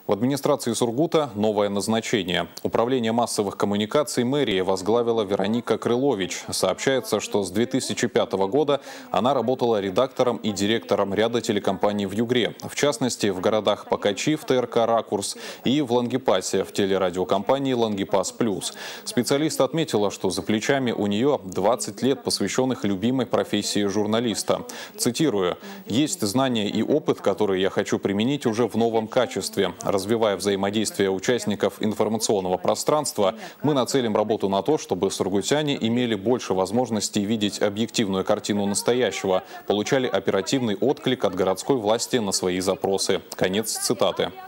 В администрации Сургута новое назначение. Управление массовых коммуникаций мэрии возглавила Вероника Крылович. Сообщается, что с 2005 года она работала редактором и директором ряда телекомпаний в Югре. В частности, в городах Покачи в ТРК «Ракурс» и в Лангепасе в телерадиокомпании «Лангепас Плюс». Специалист отметила, что за плечами у нее 20 лет, посвященных любимой профессии журналиста. Цитирую: «Есть знания и опыт, которые я хочу применить уже в новом качестве. Развивая взаимодействие участников информационного пространства, мы нацелим работу на то, чтобы сургутяне имели больше возможностей видеть объективную картину настоящего, получали оперативный отклик от городской власти на свои запросы». Конец цитаты.